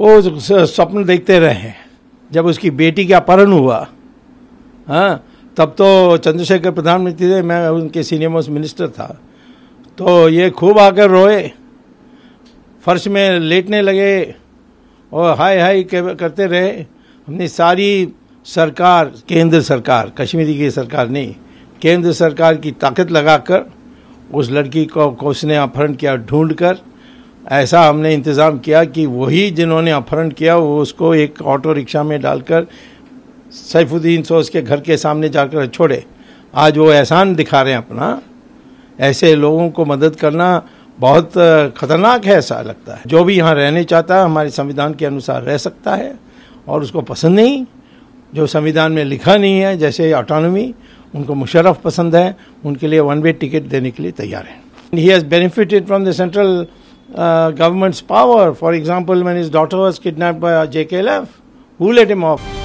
वो स्वप्न देखते रहे। जब उसकी बेटी का अपहरण हुआ, हाँ, तब तो चंद्रशेखर प्रधानमंत्री थे, मैं उनके सीनियर मोस्ट मिनिस्टर था, तो ये खूब आकर रोए, फर्श में लेटने लगे और हाय हाय करते रहे। हमने सारी सरकार, केंद्र सरकार, कश्मीरी की सरकार नहीं, केंद्र सरकार की ताकत लगाकर उस लड़की को उसने अपहरण किया, ढूंढ कर ऐसा हमने इंतज़ाम किया कि वही जिन्होंने अपहरण किया वो उसको एक ऑटो रिक्शा में डालकर सैफुद्दीन सोज के घर के सामने जाकर छोड़े। आज वो एहसान दिखा रहे हैं अपना। ऐसे लोगों को मदद करना बहुत खतरनाक है, ऐसा लगता है। जो भी यहाँ रहने चाहता है हमारे संविधान के अनुसार रह सकता है, और उसको पसंद नहीं जो संविधान में लिखा नहीं है, जैसे ऑटोनॉमी, उनको मुशर्रफ पसंद है, उनके लिए वन वे टिकट देने के लिए तैयार है। He has benefited from the central government's power. For example, when his daughter was kidnapped by JKLF, who let him off?